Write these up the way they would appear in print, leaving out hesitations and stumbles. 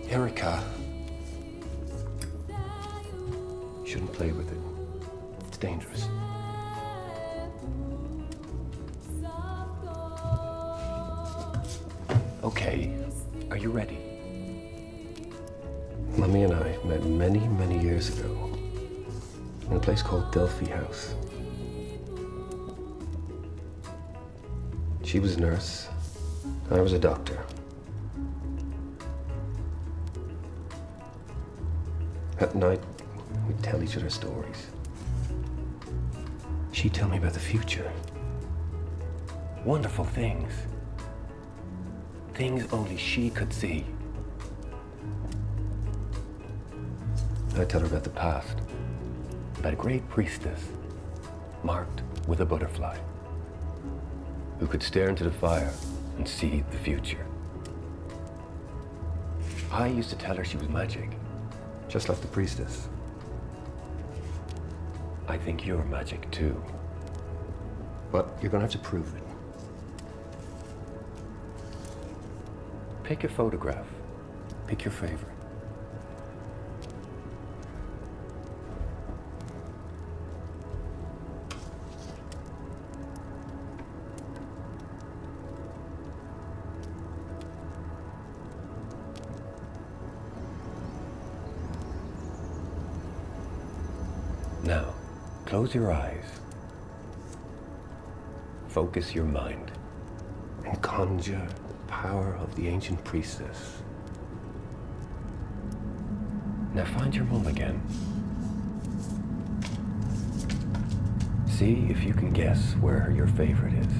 Erica. You shouldn't play with it. It's dangerous. Okay, are you ready? Mummy and I met many, many years ago in a place called Delphi House. She was a nurse, I was a doctor. At night, we'd tell each other stories. She'd tell me about the future. Wonderful things. Things only she could see. I'd tell her about the past. About a great priestess, marked with a butterfly, who could stare into the fire and see the future. I used to tell her she was magic, just like the priestess. I think you're magic too. But you're gonna have to prove it. Pick a photograph. Pick your favorite. Now, close your eyes. Focus your mind and conjure the power of the ancient priestess. Now find your mum again. See if you can guess where your favorite is.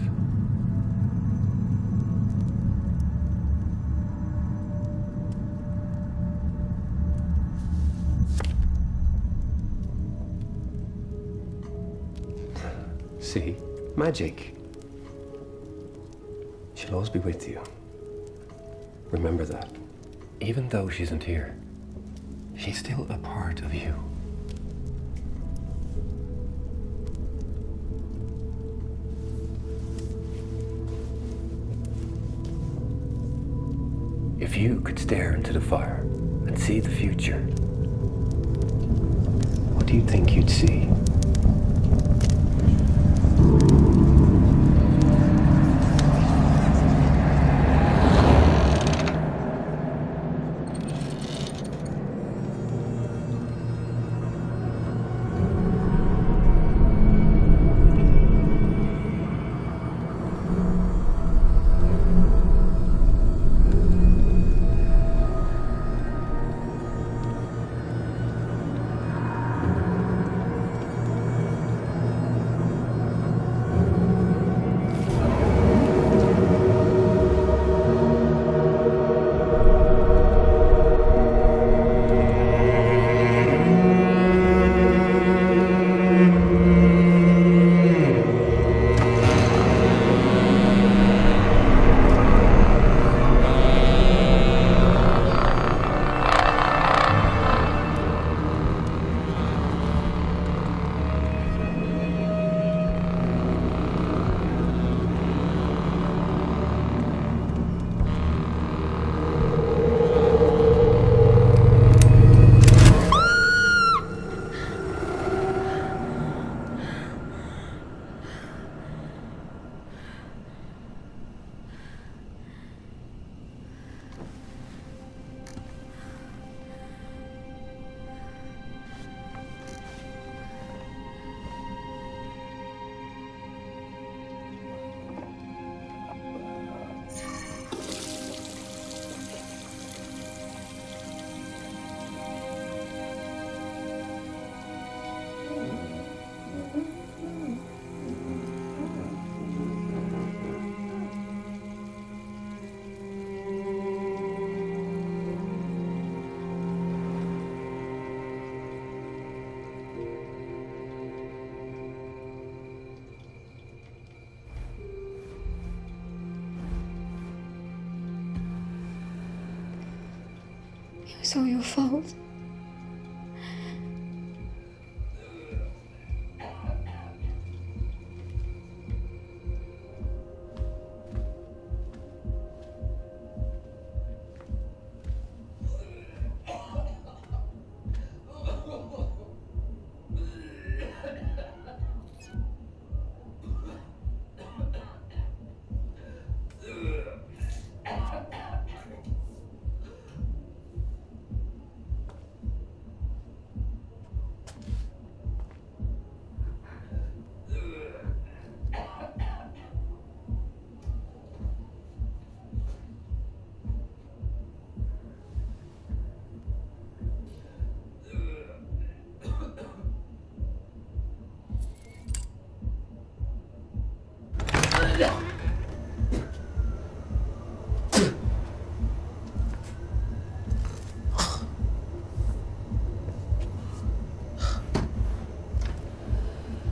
See? Magic. She'll always be with you. Remember that. Even though she isn't here, she's still a part of you. If you could stare into the fire and see the future, what do you think you'd see? It was all your fault.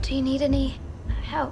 Do you need any help?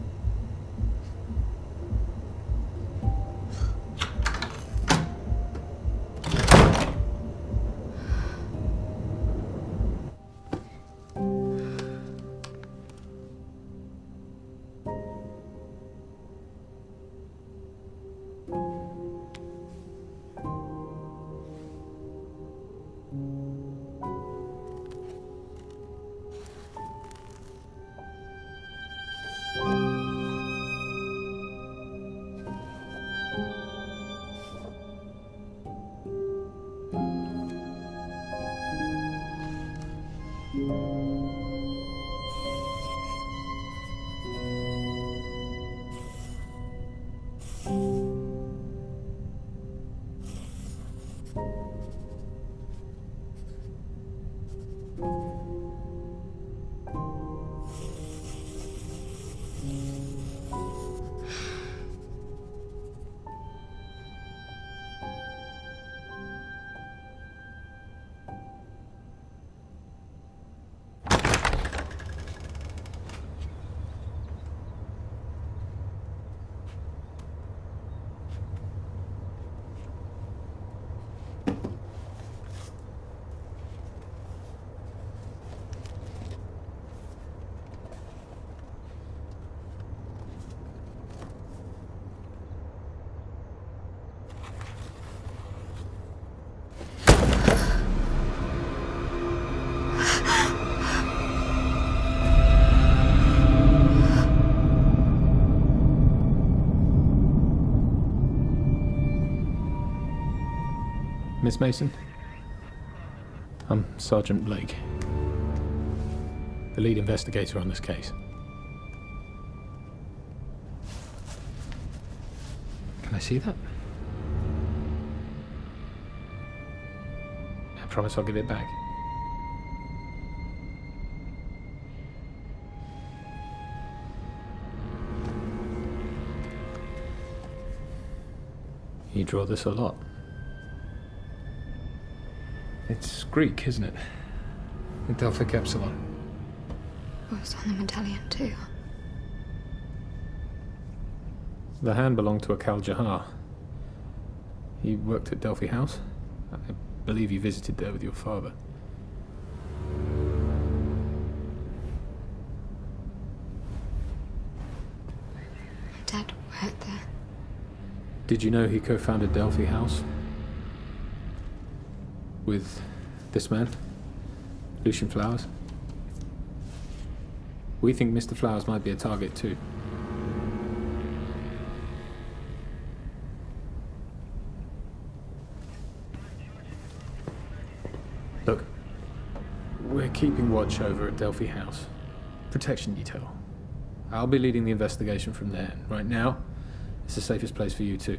Miss Mason? I'm Sergeant Blake, the lead investigator on this case. Can I see that? I promise I'll give it back. You draw this a lot. It's Greek, isn't it? Delphic Epsilon. Oh, it's on the medallion too. The hand belonged to a Kal Jahar. He worked at Delphi House. I believe you visited there with your father. My dad worked there. Did you know he co-founded Delphi House? With this man, Lucian Flowers? We think Mr. Flowers might be a target too. Look, we're keeping watch over at Delphi House. Protection detail. I'll be leading the investigation from there. Right now, it's the safest place for you too.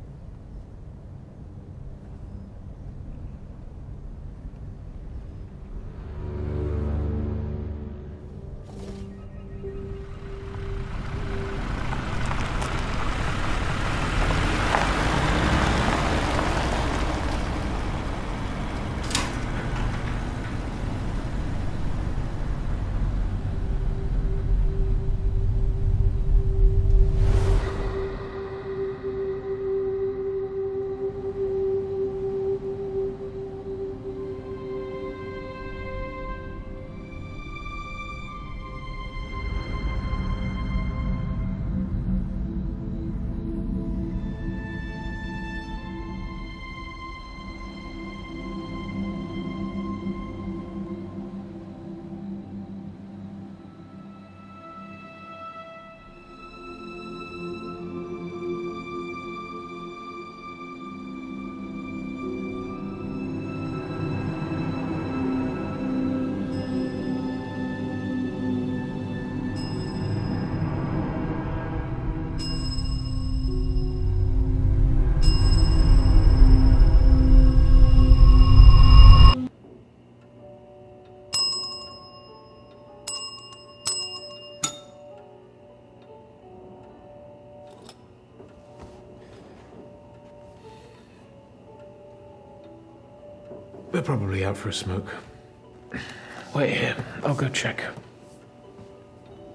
They're probably out for a smoke. Wait here, I'll go check.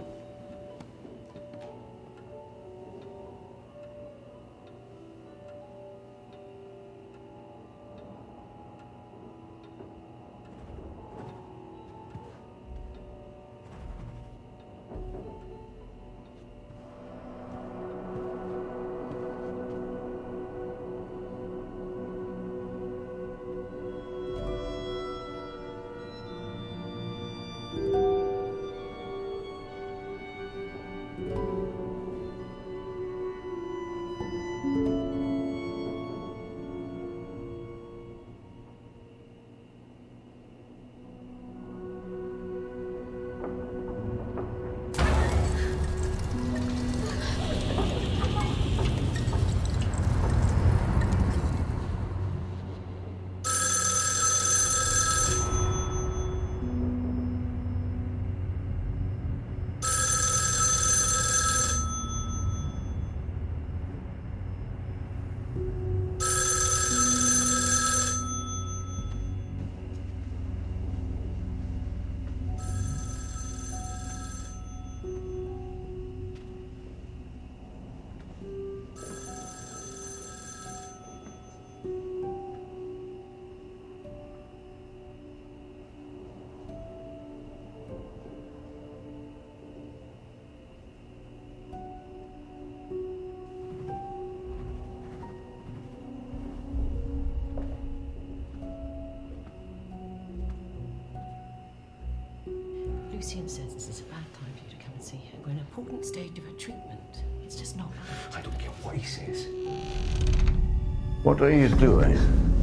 Lucian says this is a bad time for you to come and see her. We're in an important stage of her treatment. It's just not right. I don't care what he says. What are you doing?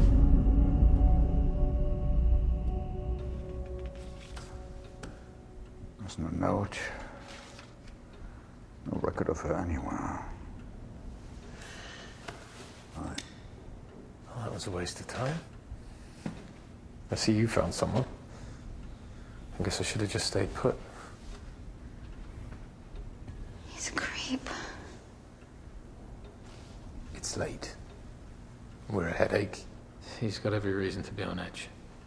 There's no note. No record of her anywhere. Well, that was a waste of time. I see you found someone. I guess I should have just stayed put. He's a creep. It's late. We're a headache. He's got every reason to be on edge.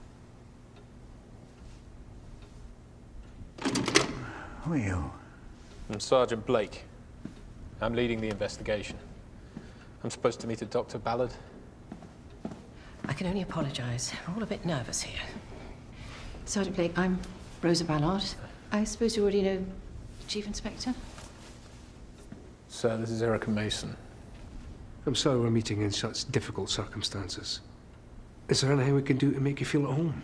Who are you? I'm Sergeant Blake. I'm leading the investigation. I'm supposed to meet a Dr. Ballard. I can only apologise. We're all a bit nervous here. Sergeant Blake, I'm Rosa Ballard. I suppose you already know the Chief Inspector? Sir, this is Erica Mason. I'm sorry we're meeting in such difficult circumstances. Is there anything we can do to make you feel at home?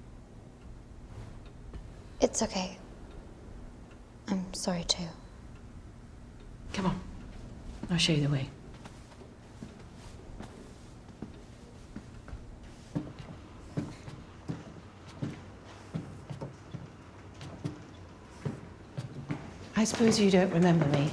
It's okay. I'm sorry too. Come on. I'll show you the way. I suppose you don't remember me.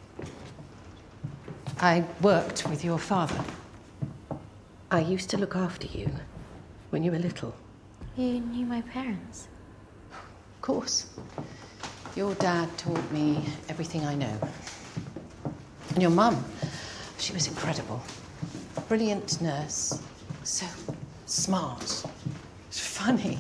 I worked with your father. I used to look after you when you were little. You knew my parents? Of course. Your dad taught me everything I know. And your mum, she was incredible. Brilliant nurse. So smart. Funny.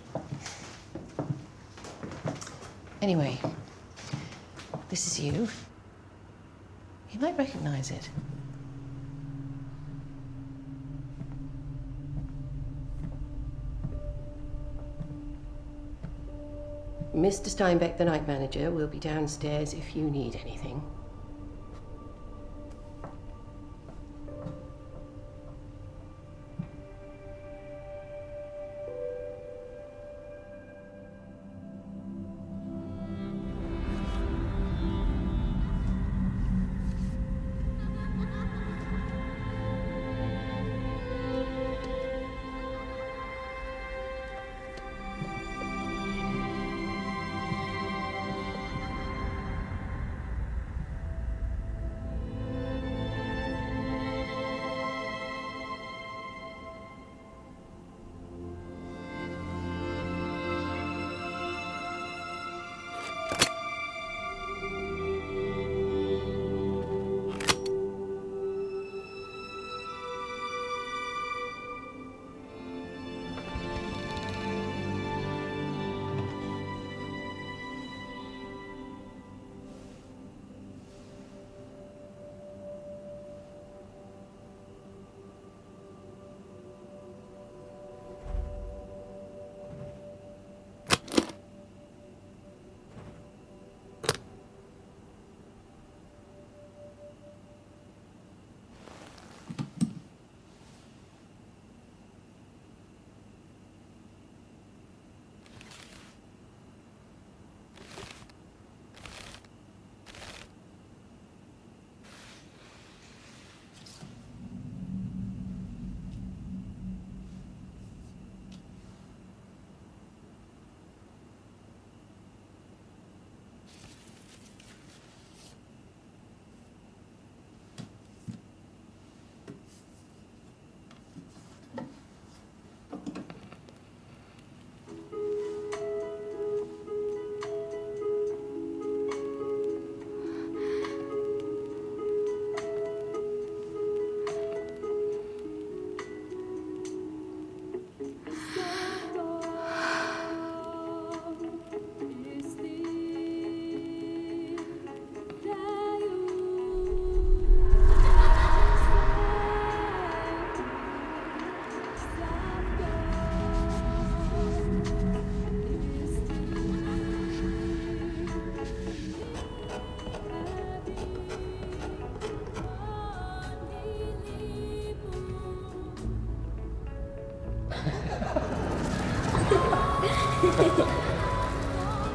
Anyway, this is you. You might recognize it. Mr. Steinbeck, the night manager, will be downstairs if you need anything.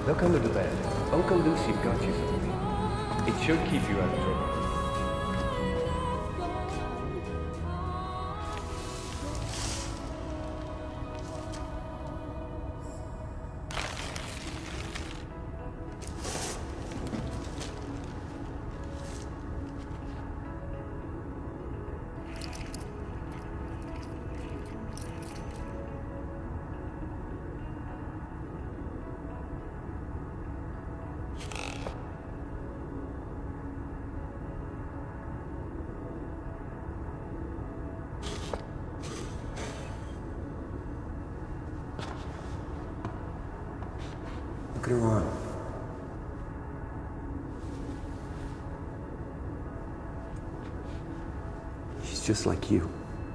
Look under the bed. Uncle Lucy got you something. It should keep you out of trouble. Look at her arm. She's just like you.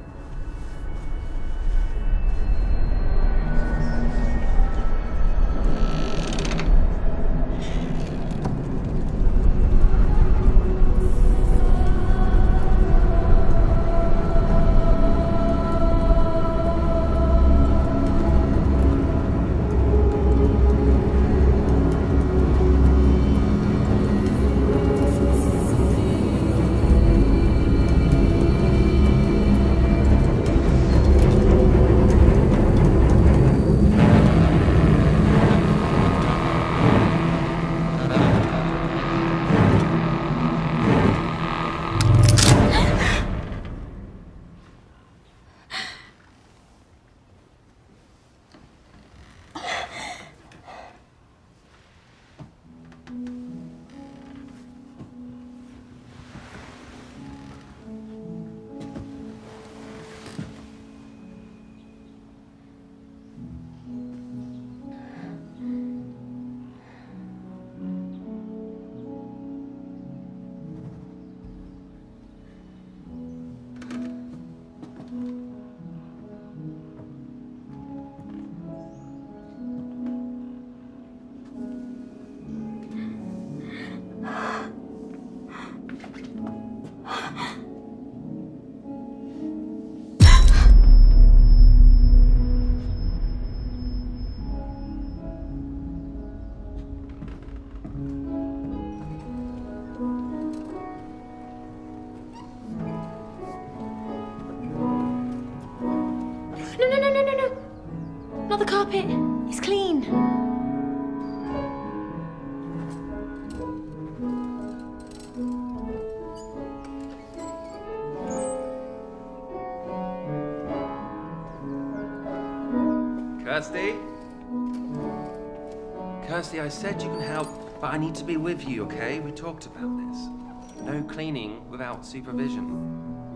Not the carpet. It's clean. Kirsty? Kirsty, I said you can help, but I need to be with you, okay? We talked about this. No cleaning without supervision.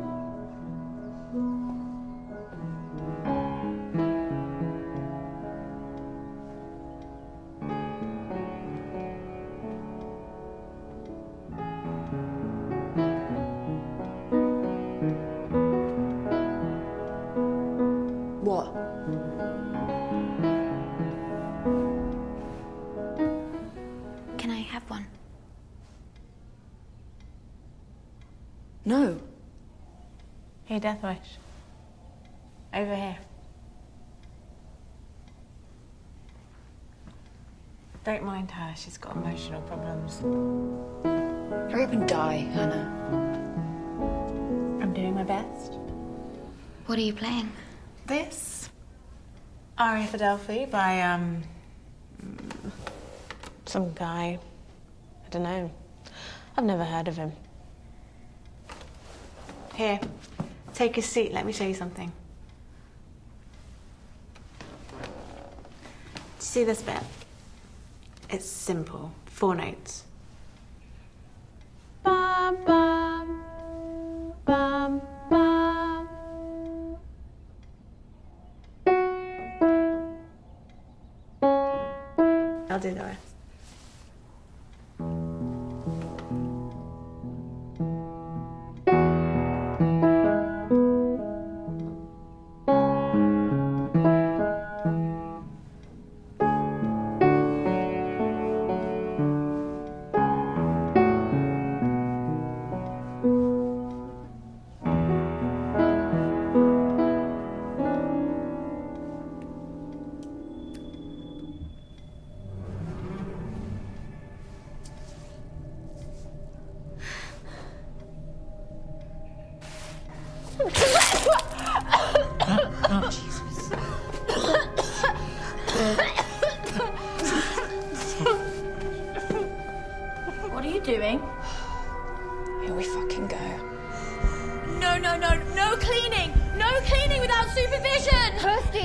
What? Can I have one? No. Hey, Deathwish. Over here. Don't mind her, she's got emotional problems. Hurry up and die, Hannah. I'm doing my best. What are you playing? This Aria for Delphi by, some guy. I don't know. I've never heard of him. Here, take a seat, let me show you something. Do you see this bit? It's simple, 4 notes. Bum, bum, bum, bum. I'll do the rest.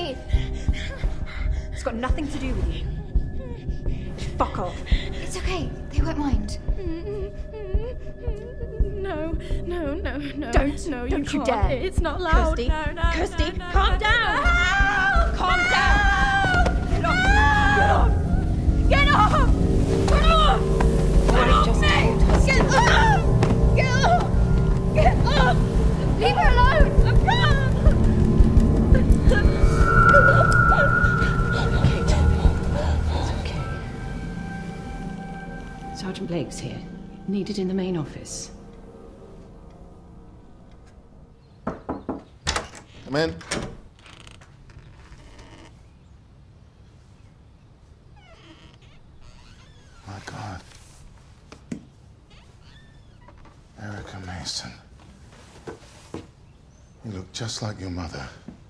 okay. It's got nothing to do with you. Fuck off. It's okay. They won't mind. No. Don't you dare. It's not loud. Kirsty, No. Kirsty, calm down. Calm down. Get off. Get off! Get off! Get off! Just told us Get off! Get off! Get off! Leave her alone! I can't! Okay, Toby. It's okay. Sergeant Blake's here. Needed in the main office. Come in. My God. Erica Mason. You look just like your mother.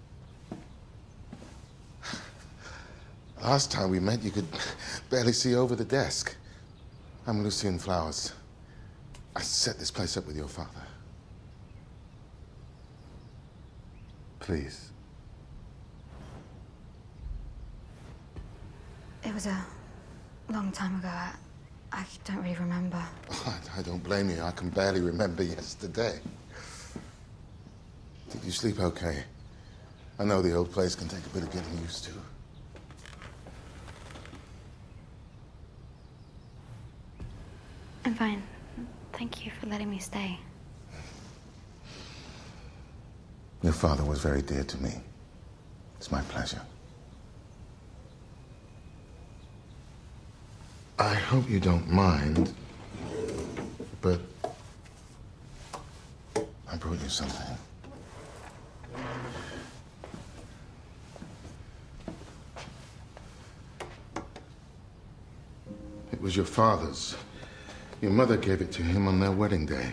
Last time we met, you could barely see over the desk. I'm Lucien Flowers. I set this place up with your father. Please. It was a long time ago. I don't really remember. I don't blame you. I can barely remember yesterday. Did you sleep okay? I know the old place can take a bit of getting used to. I'm fine. Thank you for letting me stay. Your father was very dear to me. It's my pleasure. I hope you don't mind, but I brought you something. It was your father's. Your mother gave it to him on their wedding day.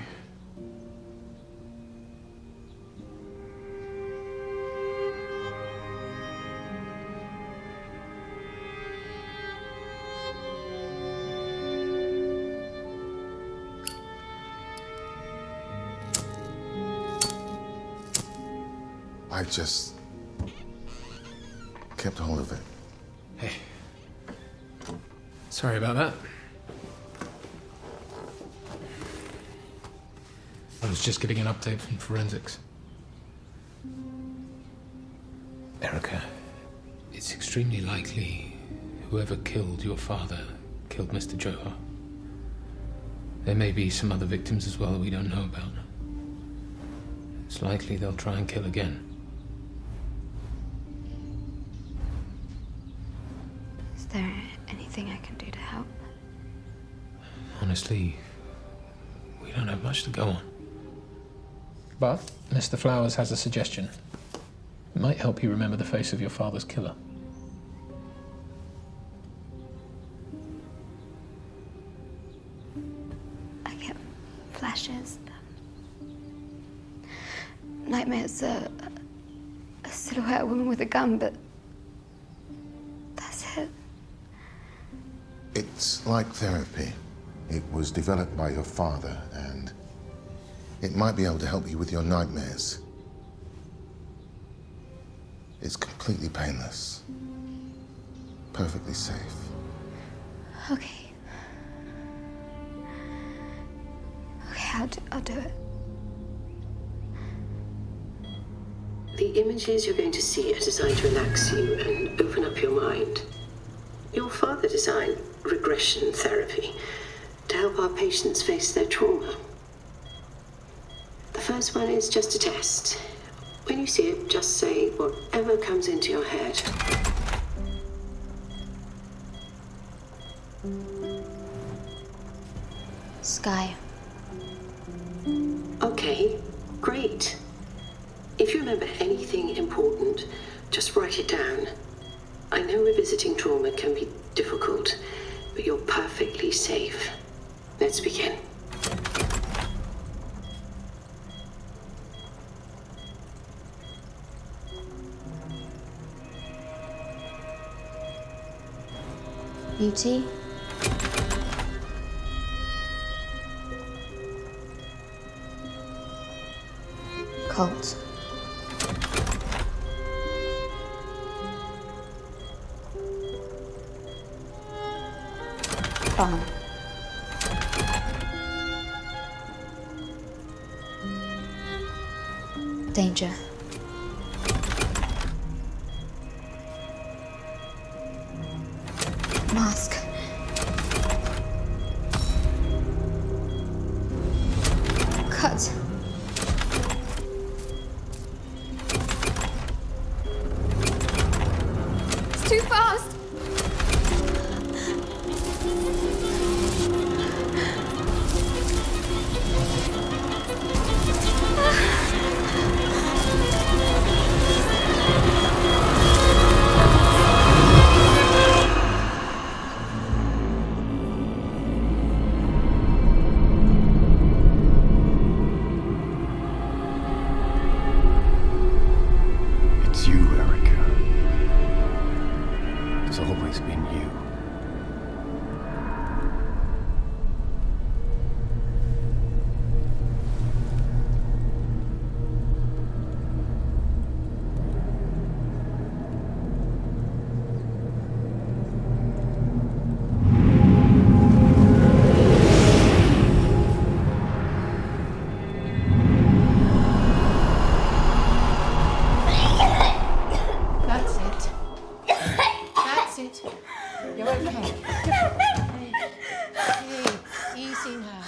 I just kept hold of it. Hey. Sorry about that. I was just getting an update from forensics. Erica, it's extremely likely whoever killed your father killed Mr. Johar. There may be some other victims as well that we don't know about. It's likely they'll try and kill again. Is there anything I can do to help? Honestly, we don't have much to go on. But Mr. Flowers has a suggestion. It might help you remember the face of your father's killer. I get flashes. Nightmares, a silhouette, a woman with a gun, but that's it. It's like therapy. It was developed by your father, and it might be able to help you with your nightmares. It's completely painless. Perfectly safe. Okay. Okay, I'll do it. The images you're going to see are designed to relax you and open up your mind. Your father designed regression therapy to help our patients face their trauma. The first one is just a test. When you see it, just say whatever comes into your head. Sky. Okay, great. If you remember anything important, just write it down. I know revisiting trauma can be difficult, but you're perfectly safe. Let's begin. Beauty. Cult. farm. Danger. Mask. Cut. It's too fast. It's you, Erica. It's always been you. That's it. That's it. You're okay. Hey, easy now.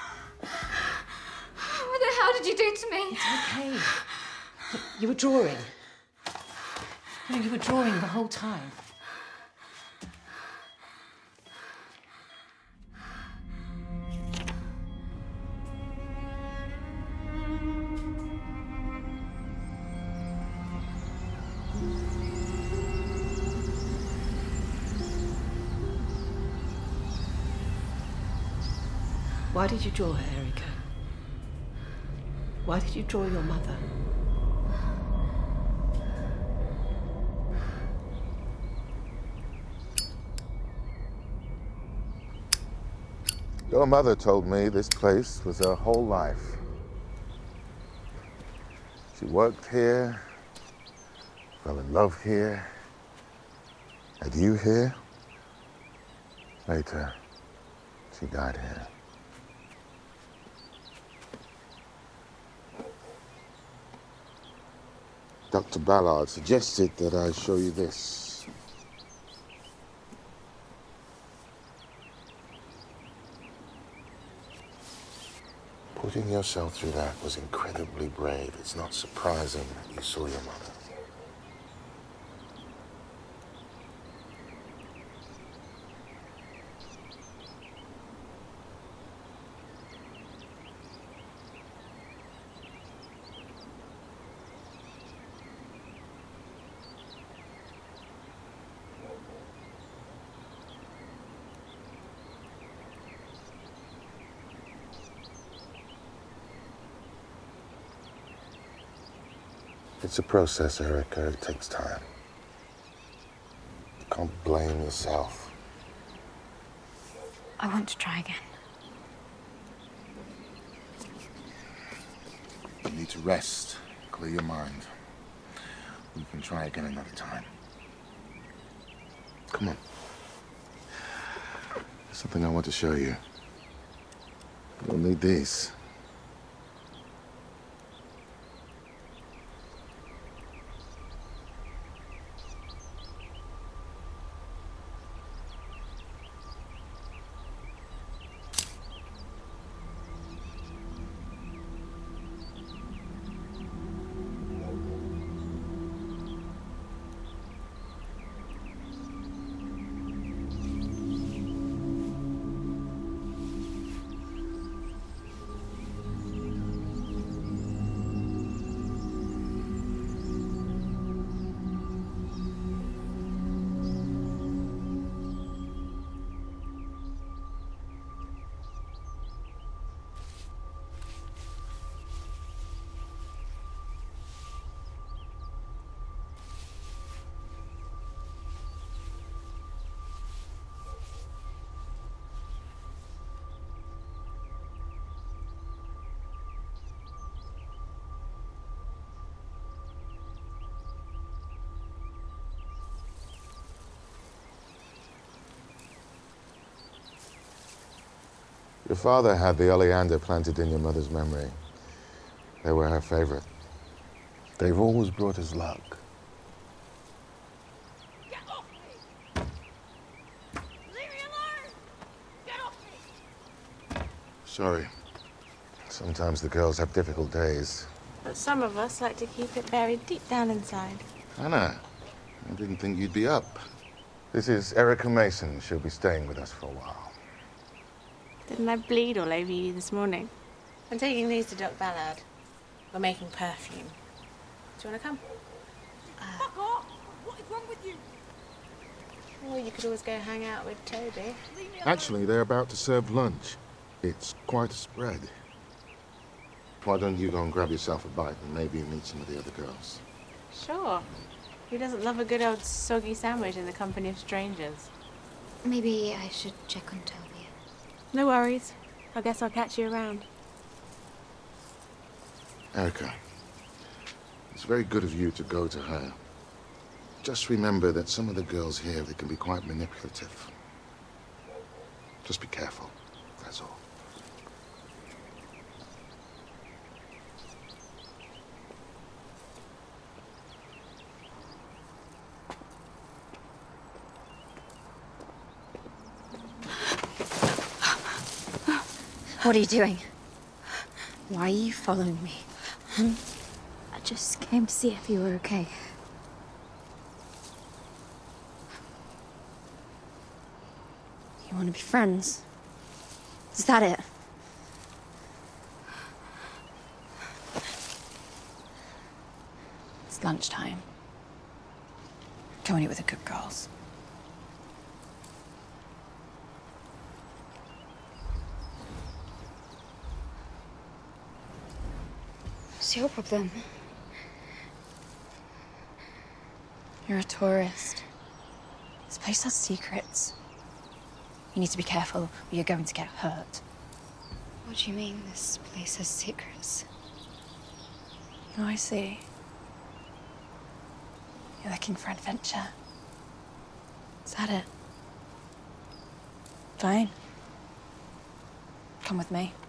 What the hell did you do to me? It's okay. You were drawing. You were drawing the whole time. Why did you draw her, Erica? Why did you draw your mother? Your mother told me this place was her whole life. She worked here, fell in love here, had you here. Later, she died here. Dr. Ballard suggested that I show you this. Putting yourself through that was incredibly brave. It's not surprising that you saw your mother. It's a process, Erica. It takes time. You can't blame yourself. I want to try again. You need to rest, clear your mind. We can try again another time. Come on. There's something I want to show you. You'll need these. Your father had the oleander planted in your mother's memory. They were her favorite. They've always brought us luck. Get off me! Leave me alone! Get off me! Sorry. Sometimes the girls have difficult days. But some of us like to keep it buried deep down inside. Anna, I didn't think you'd be up. This is Erica Mason. She'll be staying with us for a while. Didn't I bleed all over you this morning? I'm taking these to Doc Ballard. We're making perfume. Do you want to come? Fuck off! What is wrong with you? Well, you could always go hang out with Toby. Actually, they're about to serve lunch. It's quite a spread. Why don't you go and grab yourself a bite and maybe meet some of the other girls? Sure. Who doesn't love a good old soggy sandwich in the company of strangers? Maybe I should check on Toby. No worries. I guess I'll catch you around. Erica, it's very good of you to go to her. Just remember that some of the girls here, they can be quite manipulative. Just be careful, that's all. What are you doing? Why are you following me? I just came to see if you were okay. You want to be friends? Is that it? It's lunchtime. Go and eat with the good girls. What's your problem? You're a tourist. This place has secrets. You need to be careful or you're going to get hurt. What do you mean this place has secrets? Oh, I see. You're looking for adventure. Is that it? Fine. Come with me.